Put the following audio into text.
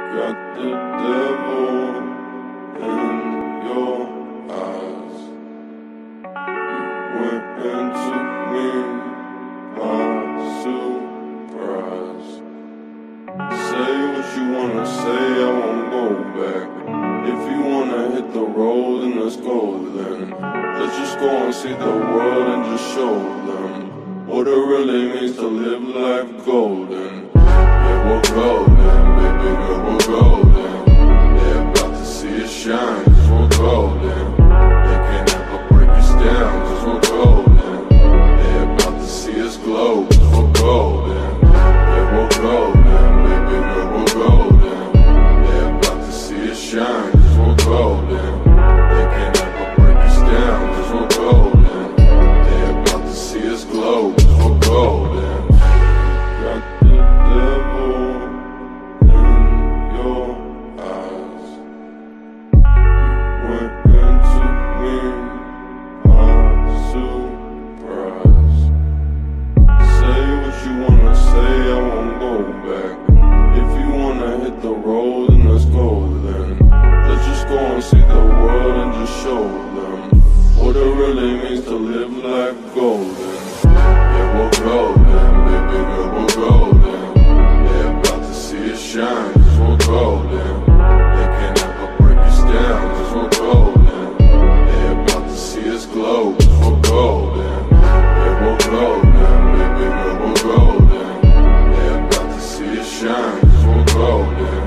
Got the devil in your eyes. You went and took me by surprise. Say what you wanna say, I won't go back. If you wanna hit the road, then let's go then. Let's just go and see the world and just show them what it really means to live life golden. Yeah, we're golden, baby girl, we're golden. They're about to see us shine, cause we're golden. They can't ever break us down, cause we're golden. They're about to see us glow, cause we're golden. Yeah, we're golden, baby girl, we're golden. They're about to see us shine, cause we're golden. They can't ever break us down, cause we're golden. They're about to see us glow, cause we're golden. Got the devil in your eyes. You went and took me by surprise. Say what you wanna say, I won't go back. If you wanna hit the road, then let's go then. Let's just go and see the world and just show them what it really means to live life golden. Yeah, we're golden, baby girl, we're golden. They're about to see us shine, cause we're golden. They can't ever break us down, cause we're golden. They're about to see us glow, cause we're golden. Yeah, we're golden, baby girl, we're golden. They're about to see us shine, cause we're golden.